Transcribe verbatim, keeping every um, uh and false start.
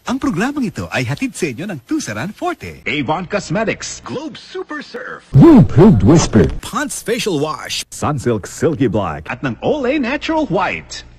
Ang programang ito ay hatid sa inyo ng Tusaran Forte, Avon Cosmetics, Globe Super Surf, Improved Whisper, Ponds Facial Wash, Sunsilk Silky Black, at ng Olay Natural White.